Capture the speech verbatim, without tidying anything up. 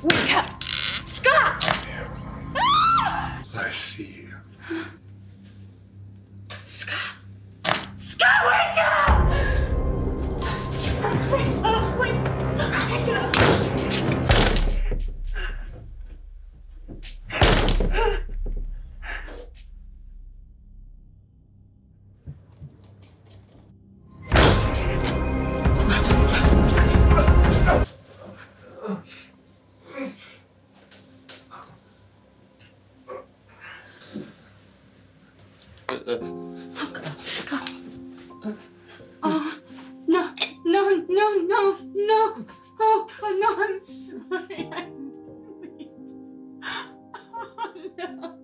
Wake up! Scott! Ah! I see you. Scott! Scott, wake up! Scott, wake up! Wake, wake up! Oh, God, Scott. Oh, no, no, no, no, no. Oh, God, no, I'm sorry. I didn't mean to. Oh, no.